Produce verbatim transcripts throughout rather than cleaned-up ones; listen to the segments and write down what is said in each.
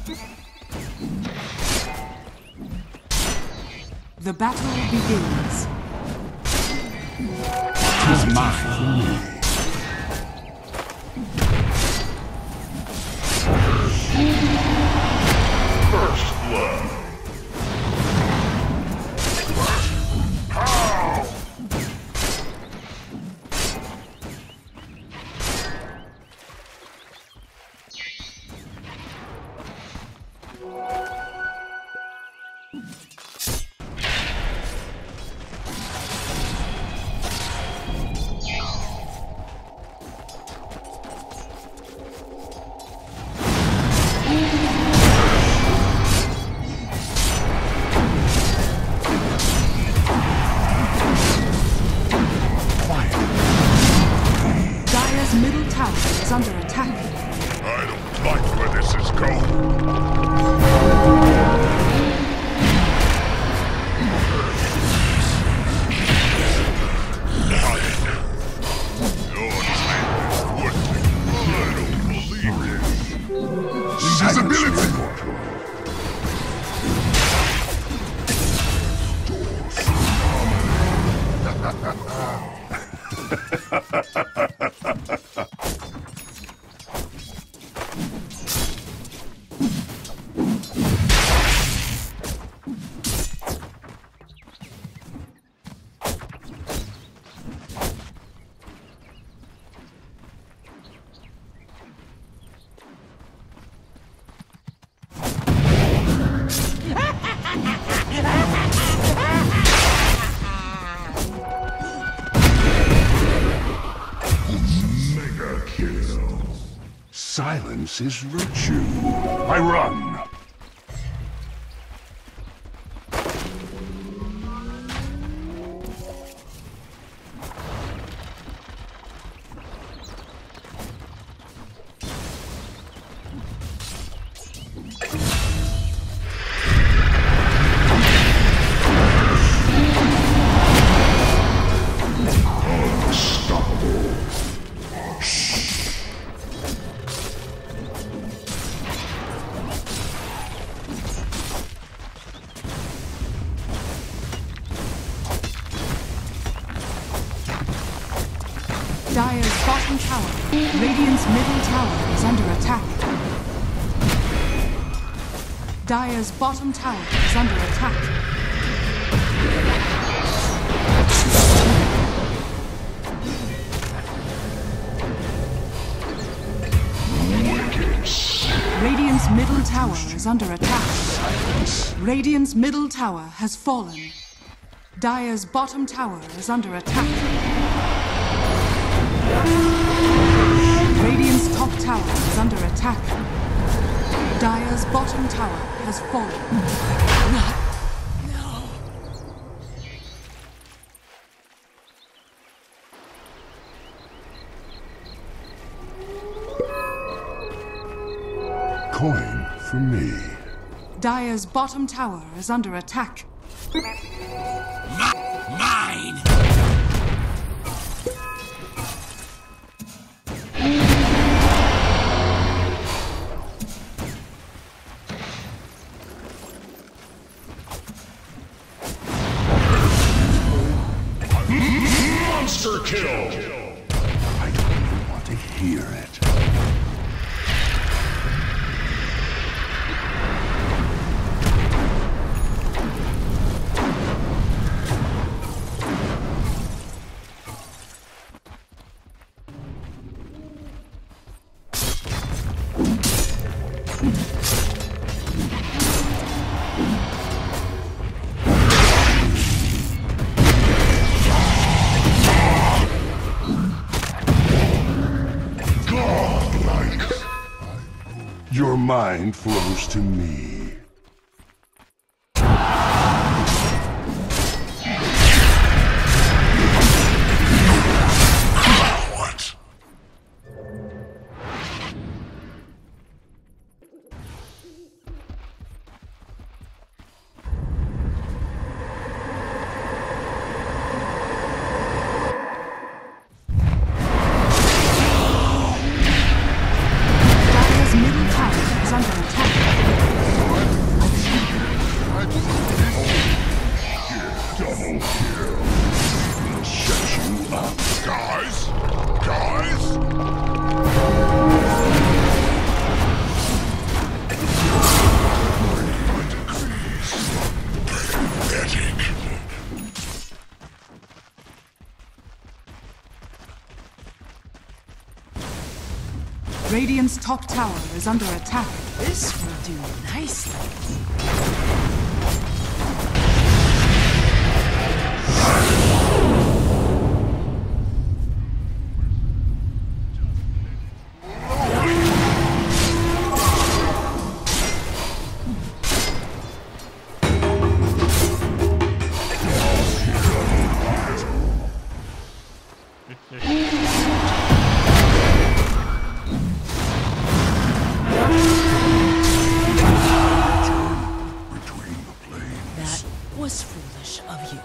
The battle begins. Tis mine. First blood. Is under attack. I don't like where this is going. Your time is worthless. I don't believe it. Invisibility! Silence is virtue. I run. Dire's bottom tower, Radiant's middle tower is under attack. Dire's bottom tower is under attack. Radiant's middle tower is under attack. Radiant's middle tower has fallen. Dire's bottom tower is under attack. Radiant's top tower is under attack. Dire's bottom tower has fallen. No. Coin for me. Dire's bottom tower is under attack. Mine! Monster kill! I don't even want to hear it. Your mind flows to me. What? Dire's middle tower is under attack. Radiant's top tower is under attack. This will do nicely. Was foolish of you.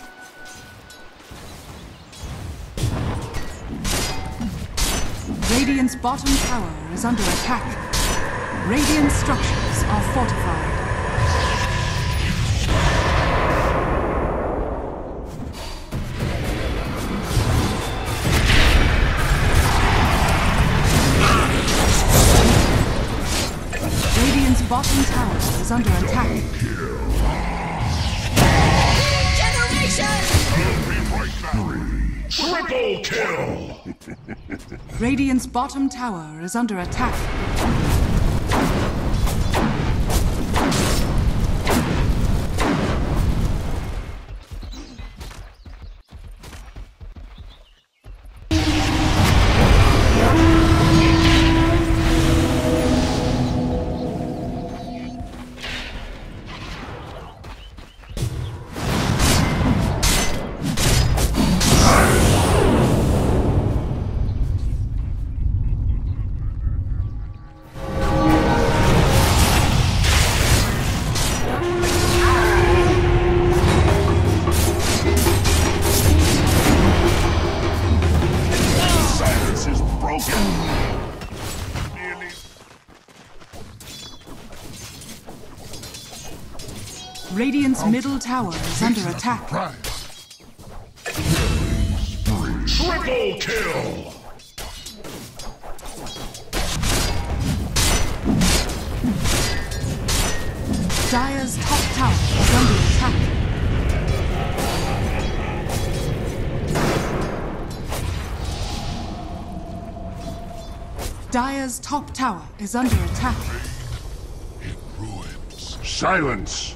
Radiant's bottom tower is under attack. Radiant structures are fortified. Radiant's bottom tower is under attack. Triple kill! Radiant's bottom tower is under attack. Radiant's middle tower is under attack. Triple kill! Dire's top tower is under attack. Dire's top tower is under attack. In ruins. Silence!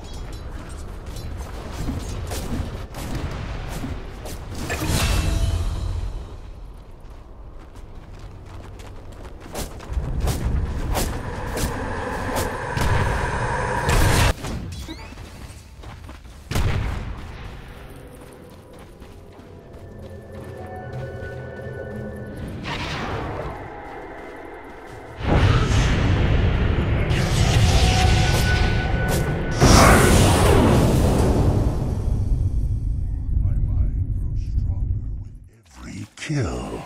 Kill.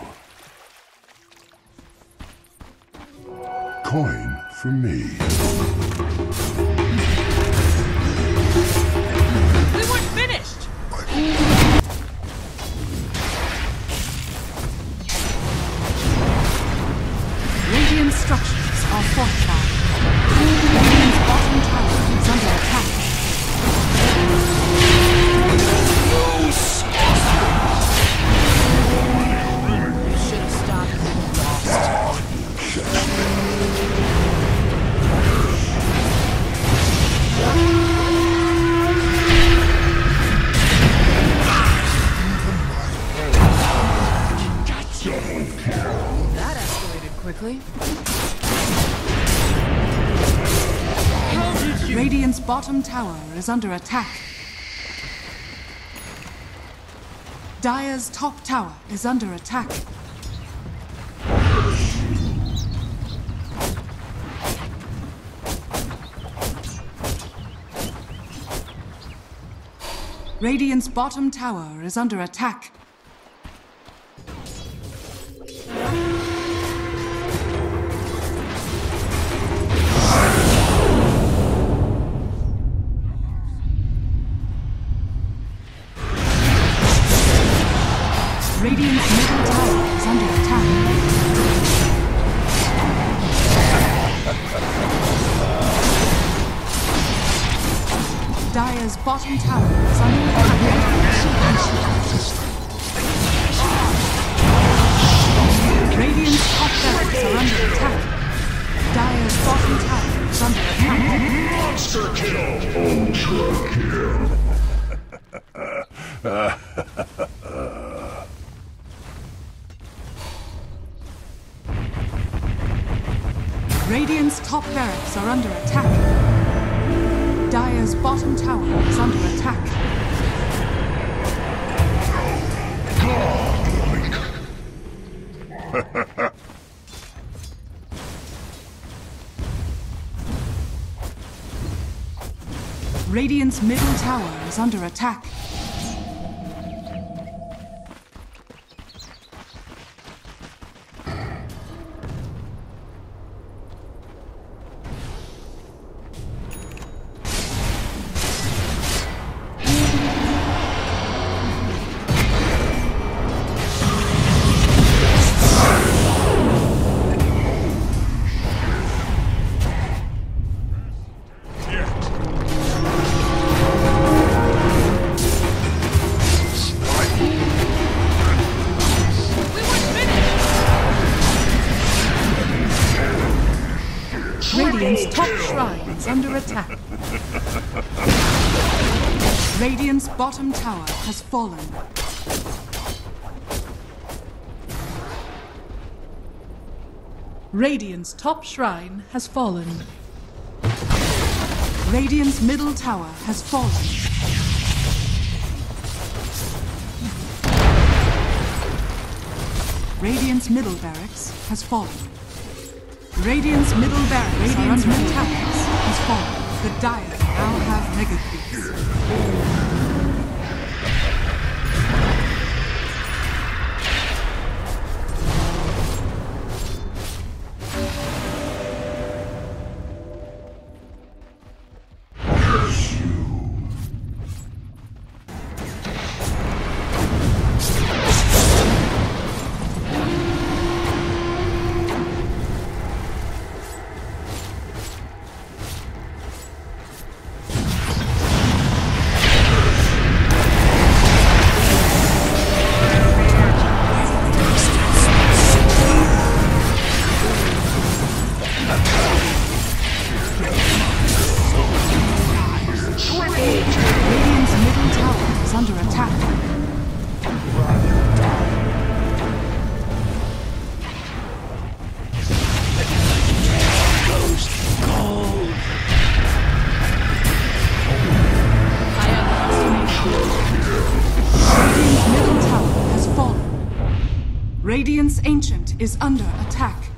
Coin for me. We weren't finished! Radiant structures are fortified. Radiant's bottom tower is under attack. Should have stopped and lost. That escalated quickly. Radiant's bottom tower is under attack. Dire's top tower is under attack. Radiant's bottom tower is under attack. Radiant's middle tower is under attack. Dire's bottom tower is under attack. Radiant's top barracks are under attack. Dire's bottom tower is under attack. Monster kill! Radiant's top barracks are under attack. Dire's bottom tower is under attack. Radiant's middle tower is under attack. Radiant's top shrine is under attack. Radiant's bottom tower has fallen. Radiant's top shrine has fallen. Radiant's middle tower has fallen. Radiant's middle barracks has fallen. Radiant's middle barracks Radiant's middle towers has fallen. The Dire now have mega creeps. Radiant's Ancient is under attack.